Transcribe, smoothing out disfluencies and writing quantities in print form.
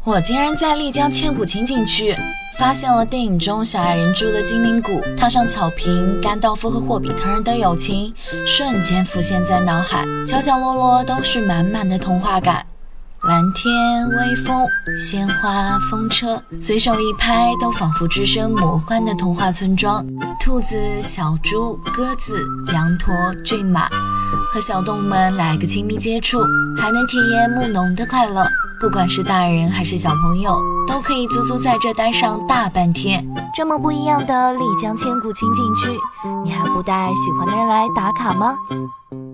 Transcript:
我竟然在丽江千古情景区发现了电影中小矮人住的精灵谷，踏上草坪，甘道夫和霍比特人的友情瞬间浮现在脑海，角角落落都是满满的童话感。蓝天、微风、鲜花、风车，随手一拍都仿佛置身魔幻的童话村庄。兔子、小猪、鸽子、羊驼、骏马，和小动物们来个亲密接触，还能体验牧农的快乐。不管是大人还是小朋友，都可以足足在这待上大半天。这么不一样的丽江千古情景区，你还不带喜欢的人来打卡吗？